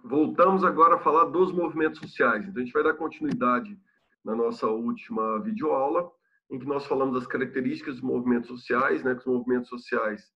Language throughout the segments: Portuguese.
Voltamos agora a falar dos movimentos sociais. Então, a gente vai dar continuidade na nossa última videoaula, em que nós falamos das características dos movimentos sociais, né? Que os movimentos sociais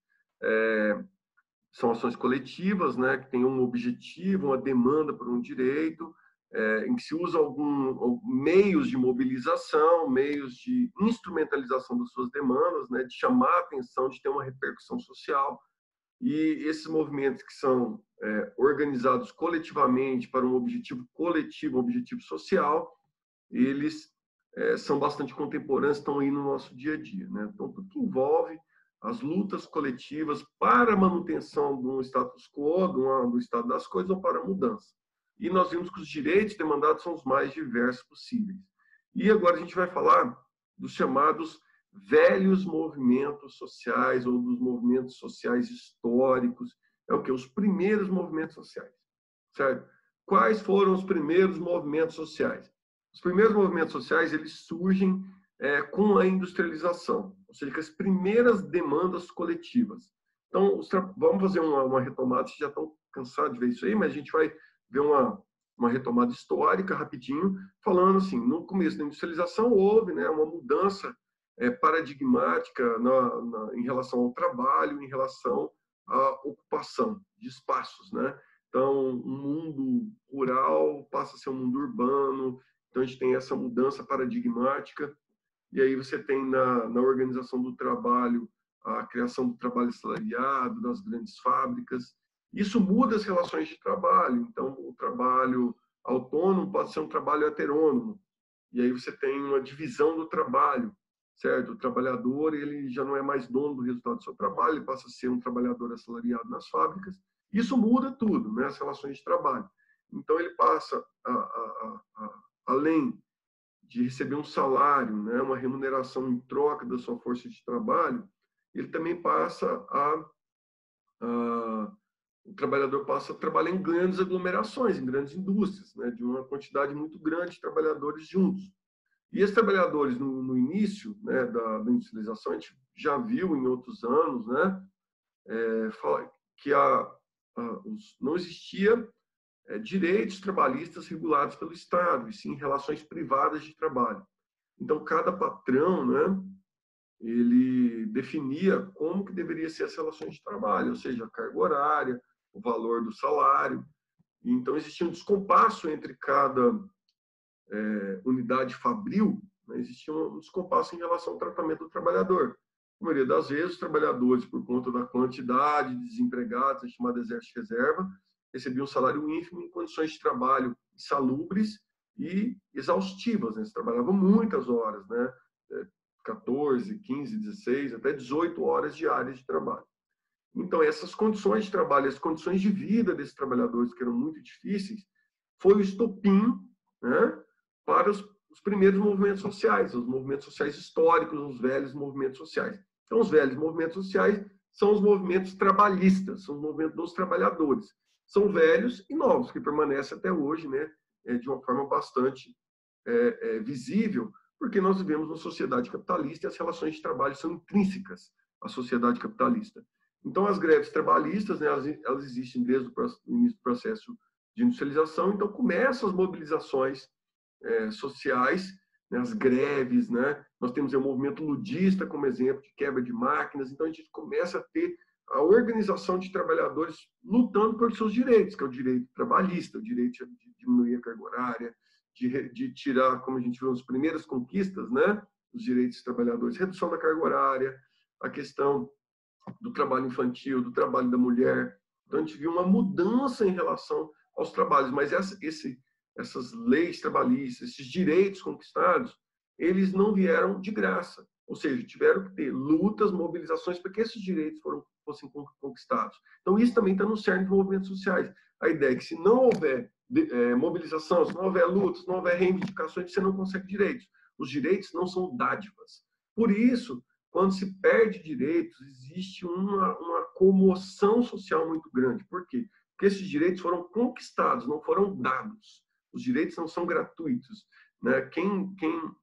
são ações coletivas, né? Que têm um objetivo, uma demanda por um direito, em que se usa meios de mobilização, meios de instrumentalização das suas demandas, né? De chamar a atenção, de ter uma repercussão social. E esses movimentos que são organizados coletivamente para um objetivo coletivo, um objetivo social, eles são bastante contemporâneos, estão aí no nosso dia a dia, né? Então, tudo que envolve as lutas coletivas para a manutenção de um status quo, do estado das coisas, ou para a mudança. E nós vimos que os direitos demandados são os mais diversos possíveis. E agora a gente vai falar dos chamados velhos movimentos sociais ou dos movimentos sociais históricos. É o que? Os primeiros movimentos sociais, certo? Quais foram os primeiros movimentos sociais? Os primeiros movimentos sociais, eles surgem com a industrialização, ou seja, com as primeiras demandas coletivas. Então, vamos fazer uma retomada, vocês já estão cansados de ver isso aí, mas a gente vai ver uma retomada histórica rapidinho, falando assim, no começo da industrialização houve, né, uma mudança paradigmática em relação ao trabalho, em relação à ocupação de espaços, né? Então, um mundo rural passa a ser um mundo urbano, então a gente tem essa mudança paradigmática, e aí você tem na organização do trabalho a criação do trabalho assalariado, das grandes fábricas. Isso muda as relações de trabalho, então o trabalho autônomo pode ser um trabalho heterônomo, e aí você tem uma divisão do trabalho, certo? O trabalhador, ele já não é mais dono do resultado do seu trabalho, ele passa a ser um trabalhador assalariado nas fábricas. Isso muda tudo, né? As relações de trabalho. Então, ele passa, além de receber um salário, né? Uma remuneração em troca da sua força de trabalho, ele também passa o trabalhador passa a trabalhar em grandes aglomerações, em grandes indústrias, né? De uma quantidade muito grande de trabalhadores juntos. E esses trabalhadores, no início, né, da industrialização, a gente já viu em outros anos, né, que não existia direitos trabalhistas regulados pelo Estado, e sim relações privadas de trabalho. Então, cada patrão, né, ele definia como que deveria ser as relações de trabalho, ou seja, a carga horária, o valor do salário. E, então, existia um descompasso entre cada unidade fabril, né, existia um descompasso em relação ao tratamento do trabalhador. A maioria das vezes, os trabalhadores, por conta da quantidade de desempregados, a chamada exército de reserva, recebiam um salário ínfimo em condições de trabalho insalubres e exaustivas, né? Eles trabalhavam muitas horas, né? 14, 15, 16, até 18 horas diárias de trabalho. Então, essas condições de trabalho, as condições de vida desses trabalhadores, que eram muito difíceis, foi o estopim, né, para os primeiros movimentos sociais, os movimentos sociais históricos, os velhos movimentos sociais. Então, os velhos movimentos sociais são os movimentos trabalhistas, são os movimentos dos trabalhadores. São velhos e novos, que permanecem até hoje, né, de uma forma bastante visível, porque nós vivemos numa sociedade capitalista e as relações de trabalho são intrínsecas à sociedade capitalista. Então, as greves trabalhistas, né, elas existem desde o início do processo de industrialização, então começam as mobilizações sociais, né, as greves, né? Nós temos o movimento ludista como exemplo de quebra de máquinas, então a gente começa a ter a organização de trabalhadores lutando por seus direitos, que é o direito trabalhista, o direito de diminuir a carga horária, de tirar, como a gente viu nas primeiras conquistas, né, os direitos dos trabalhadores, redução da carga horária, a questão do trabalho infantil, do trabalho da mulher. Então, a gente viu uma mudança em relação aos trabalhos, mas essas leis trabalhistas, esses direitos conquistados, eles não vieram de graça. Ou seja, tiveram que ter lutas, mobilizações para que esses direitos fossem conquistados. Então, isso também está no cerne dos movimentos sociais. A ideia é que se não houver mobilização, se não houver lutas, se não houver reivindicações, você não consegue direitos. Os direitos não são dádivas. Por isso, quando se perde direitos, existe uma comoção social muito grande. Por quê? Porque esses direitos foram conquistados, não foram dados. Os direitos não são gratuitos, né? Quem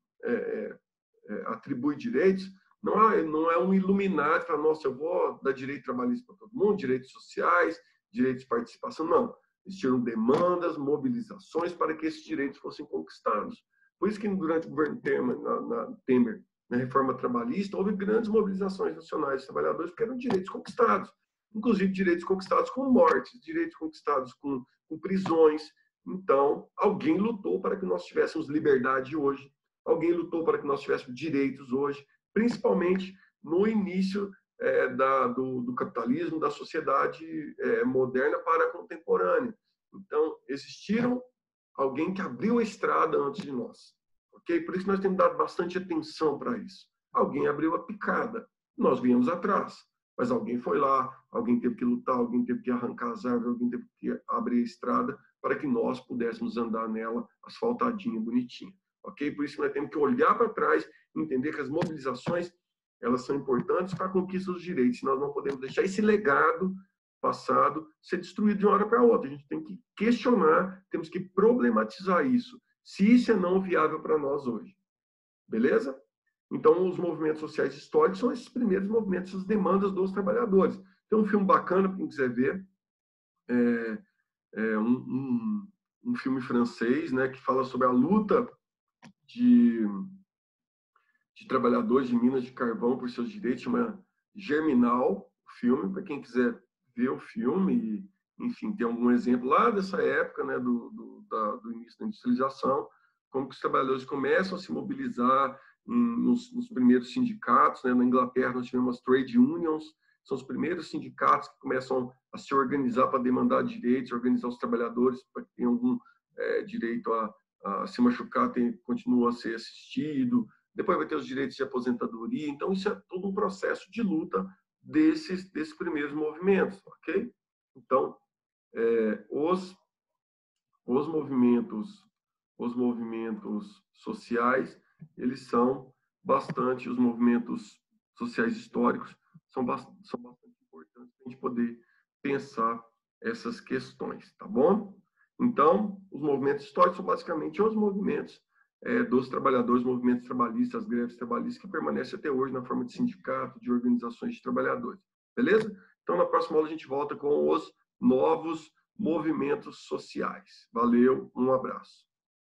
atribui direitos não é um iluminado, fala, nossa, eu vou dar direito trabalhista para todo mundo, direitos sociais, direitos de participação. Não. existiram demandas, mobilizações para que esses direitos fossem conquistados. Por isso que durante o governo Temer, na reforma trabalhista, houve grandes mobilizações nacionais dos trabalhadores, porque eram direitos conquistados, inclusive direitos conquistados com mortes, direitos conquistados com prisões. Então, alguém lutou para que nós tivéssemos liberdade hoje, alguém lutou para que nós tivéssemos direitos hoje, principalmente no início do capitalismo, da sociedade moderna para a contemporânea. Então, existiram alguém que abriu a estrada antes de nós. Ok? Por isso nós temos dado bastante atenção para isso. Alguém abriu a picada, nós viemos atrás. Mas alguém foi lá, alguém teve que lutar, alguém teve que arrancar as árvores, alguém teve que abrir a estrada para que nós pudéssemos andar nela asfaltadinha, bonitinha. Ok? Por isso nós temos que olhar para trás e entender que as mobilizações elas são importantes para a conquista dos direitos. Nós não podemos deixar esse legado passado ser destruído de uma hora para outra. A gente tem que questionar, temos que problematizar isso, se isso é não viável para nós hoje. Beleza? Então, os movimentos sociais históricos são esses primeiros movimentos, essas demandas dos trabalhadores. Tem um filme bacana, para quem quiser ver, um filme francês, né, que fala sobre a luta de trabalhadores de minas de carvão por seus direitos, chama Germinal, o filme, para quem quiser ver o filme e, enfim, tem algum exemplo lá dessa época, né, do início da industrialização, como que os trabalhadores começam a se mobilizar nos primeiros sindicatos, né? Na Inglaterra nós tivemos as trade unions, são os primeiros sindicatos que começam a se organizar para demandar direitos, organizar os trabalhadores para que tenham algum direito a se machucar, continua a ser assistido. Depois vai ter os direitos de aposentadoria. Então, isso é todo um processo de luta desses primeiros movimentos, ok? Então, os movimentos sociais, eles são bastante, os movimentos sociais históricos são bastante importantes para a gente poder pensar essas questões, tá bom? Então, os movimentos históricos são basicamente os movimentos dos trabalhadores, movimentos trabalhistas, as greves trabalhistas, que permanecem até hoje na forma de sindicato, de organizações de trabalhadores. Beleza? Então, na próxima aula, a gente volta com os novos movimentos sociais. Valeu, um abraço.